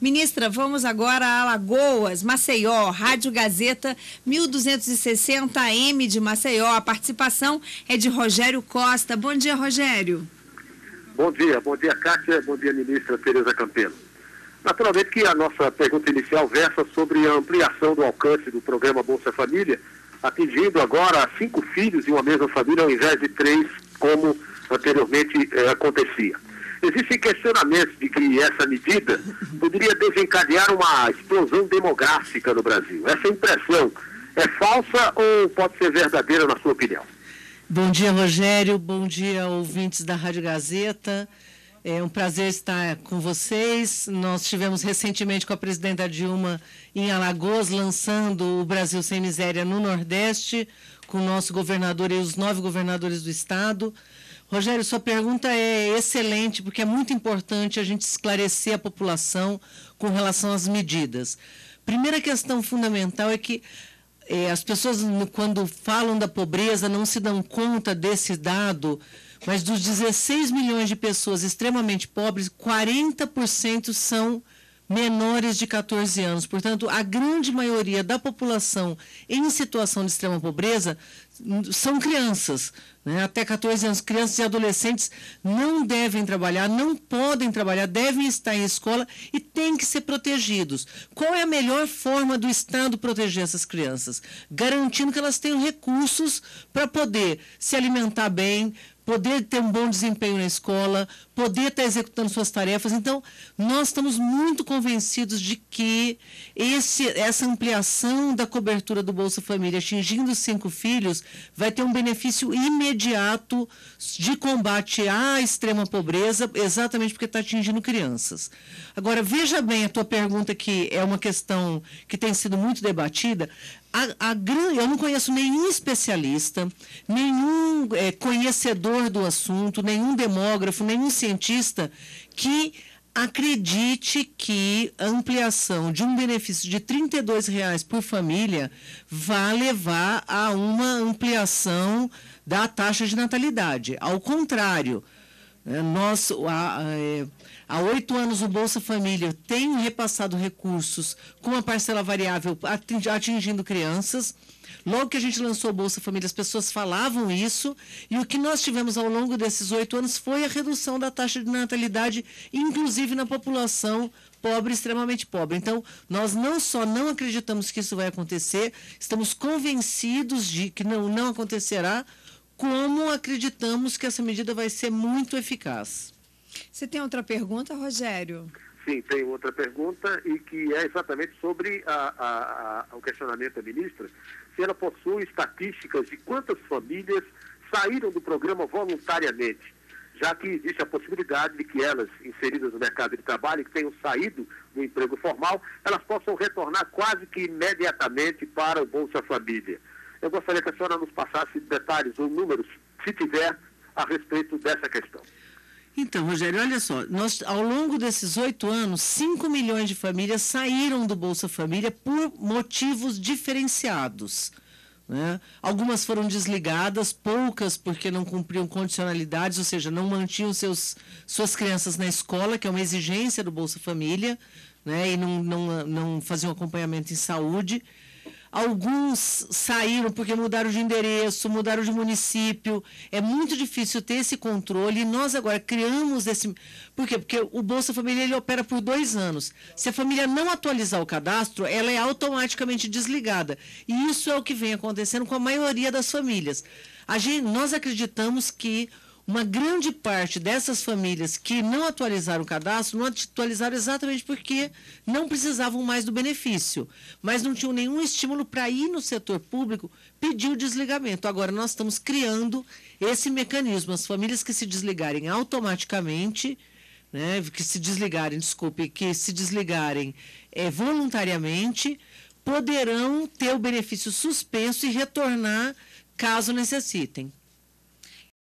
Ministra, vamos agora a Alagoas, Maceió, Rádio Gazeta 1260 AM de Maceió. A participação é de Rogério Costa. Bom dia, Rogério. Bom dia, Kátia, bom dia, ministra Tereza Campelo. Naturalmente que a nossa pergunta inicial versa sobre a ampliação do alcance do programa Bolsa Família, atingindo agora 5 filhos de uma mesma família ao invés de 3, como anteriormente acontecia. Existem questionamentos de que essa medida poderia desencadear uma explosão demográfica no Brasil. Essa impressão é falsa ou pode ser verdadeira, na sua opinião? Bom dia, Rogério. Bom dia, ouvintes da Rádio Gazeta. É um prazer estar com vocês. Nós estivemos recentemente com a presidenta Dilma em Alagoas, lançando o Brasil Sem Miséria no Nordeste, com o nosso governador e os 9 governadores do estado. Rogério, sua pergunta é excelente, porque é muito importante a gente esclarecer a população com relação às medidas. Primeira questão fundamental é que as pessoas, quando falam da pobreza, não se dão conta desse dado, mas dos 16 milhões de pessoas extremamente pobres, 40% são menores de 14 anos. Portanto, a grande maioria da população em situação de extrema pobreza são crianças, né? Até 14 anos. Crianças e adolescentes não devem trabalhar, não podem trabalhar, devem estar em escola e têm que ser protegidos. Qual é a melhor forma do Estado proteger essas crianças? Garantindo que elas tenham recursos para poder se alimentar bem, poder ter um bom desempenho na escola, poder estar executando suas tarefas. Então, nós estamos muito convencidos de que essa ampliação da cobertura do Bolsa Família, atingindo os 5 filhos, vai ter um benefício imediato de combate à extrema pobreza, exatamente porque está atingindo crianças. Agora, veja bem a tua pergunta, que é uma questão que tem sido muito debatida. Eu não conheço nenhum especialista, nenhum conhecedor do assunto, nenhum demógrafo, nenhum cientista que acredite que a ampliação de um benefício de R$ 32,00 por família vai levar a uma ampliação da taxa de natalidade. Ao contrário, há 8 anos o Bolsa Família tem repassado recursos com a parcela variável atingindo crianças. Logo que a gente lançou o Bolsa Família, as pessoas falavam isso, e o que nós tivemos ao longo desses 8 anos foi a redução da taxa de natalidade, inclusive na população pobre, extremamente pobre. Então, nós não só não acreditamos que isso vai acontecer, estamos convencidos de que não acontecerá, como acreditamos que essa medida vai ser muito eficaz. Você tem outra pergunta, Rogério? Sim, tem outra pergunta, e que é exatamente sobre o questionamento da ministra, se ela possui estatísticas de quantas famílias saíram do programa voluntariamente, já que existe a possibilidade de que elas, inseridas no mercado de trabalho, que tenham saído do emprego formal, elas possam retornar quase que imediatamente para o Bolsa Família. Eu gostaria que a senhora nos passasse detalhes ou números, se tiver, a respeito dessa questão. Então, Rogério, olha só, ao longo desses 8 anos, 5 milhões de famílias saíram do Bolsa Família por motivos diferenciados, né? Algumas foram desligadas, poucas porque não cumpriam condicionalidades, ou seja, não mantinham suas crianças na escola, que é uma exigência do Bolsa Família, né? E não faziam acompanhamento em saúde. Alguns saíram porque mudaram de endereço, mudaram de município. É muito difícil ter esse controle, e nós agora criamos esse... Por quê? Porque o Bolsa Família ele opera por 2 anos. Se a família não atualizar o cadastro, ela é automaticamente desligada. E isso é o que vem acontecendo com a maioria das famílias. Nós acreditamos que uma grande parte dessas famílias que não atualizaram o cadastro, não atualizaram exatamente porque não precisavam mais do benefício, mas não tinham nenhum estímulo para ir no setor público pedir o desligamento. Agora, nós estamos criando esse mecanismo. As famílias que se desligarem automaticamente, né, que se desligarem voluntariamente, poderão ter o benefício suspenso e retornar caso necessitem.